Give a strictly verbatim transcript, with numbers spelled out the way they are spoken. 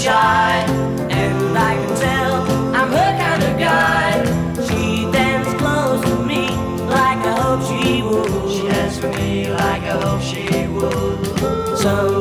shy, and I can tell I'm her kind of guy. She dances close to me like I hope she would. She danced for me like I hope she would. Some